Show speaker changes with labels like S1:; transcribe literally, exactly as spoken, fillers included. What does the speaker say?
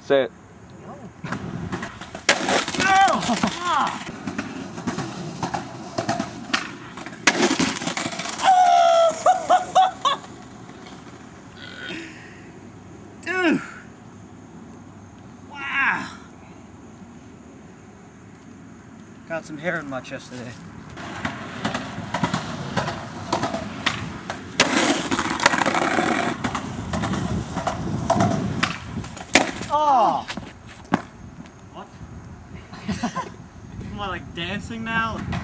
S1: Say it.
S2: No. No! Ah. Dude! Wow! Got some hair in my chest today. Oh! What? Am I like dancing now?